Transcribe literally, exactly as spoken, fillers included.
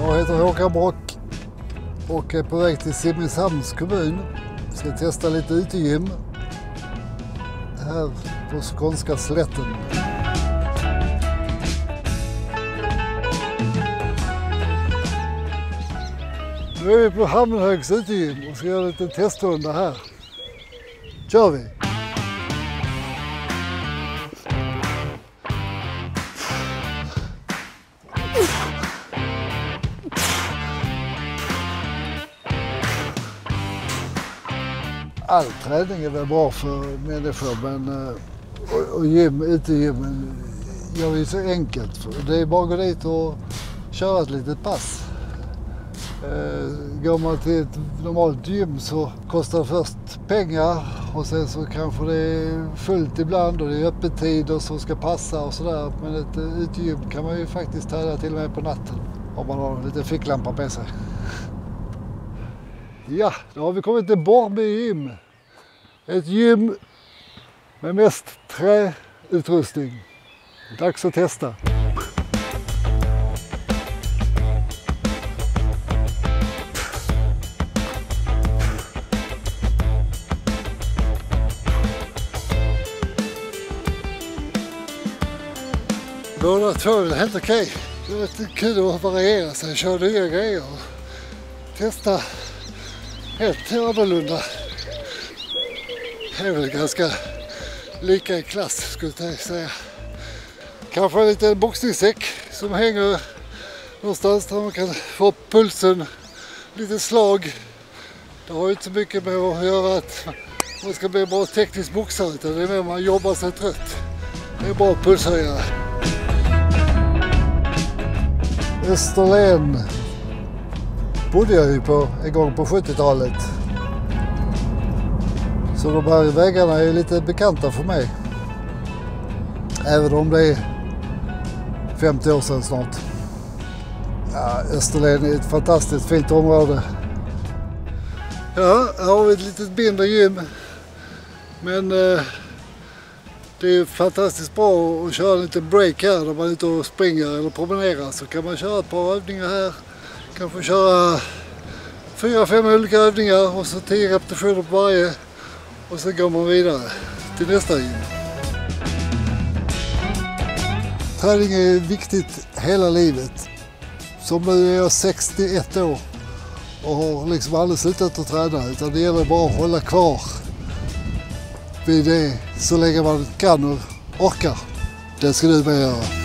Jag heter Håkan Brock och är på väg till Simrishamns kommun. Ska testa lite utegym här på skånska slätten. Nu är vi på Hammenhögs utegym och ska göra lite testrunda här. Kör vi! All träning är väl bra för människor, men och, och gym, utegym gör vi så enkelt. För det är bara att gå dit och köra ett litet pass. Går man till ett normalt gym så kostar det först pengar och sen så kanske det är fullt ibland och det är öppettider som ska passa och sådär. Men ett utegym kan man ju faktiskt träna till och med på natten om man har en liten ficklampa med sig. Ja, då har vi kommit till Borrby gym. Ett gym med mest träutrustning. Dags att testa. Båda två är helt okej. Det är lite kul att variera sig, köra nya grejer och testa helt annorlunda. Det är väl ganska lika i klass, skulle jag säga. Kanske en liten boxningssäck som hänger någonstans där man kan få upp pulsen, lite slag. Det har ju inte så mycket med att göra att man ska bli bra teknisk boxare, utan det är mer man jobbar sig trött. Det är bra pulshöjare. Österlen bodde jag ju på en gång på sjuttiotalet. Så de här vägarna är lite bekanta för mig. Även om det är femtio år sedan snart. Ja, Österlen är ett fantastiskt fint område. Ja, här har vi ett litet mindre gym. Men eh, det är fantastiskt bra att köra en liten break här när man är ute och springer eller promenerar. Så kan man köra ett par övningar här. Kanske köra fyra, fem olika övningar och så tio repetitioner på varje. Och så går man vidare till nästa gym. Träning är viktigt hela livet. Som nu är jag sextioett år och har liksom aldrig slutat att träna, utan det gäller bara att hålla kvar vid det så länge man kan och orkar. Det ska du med göra.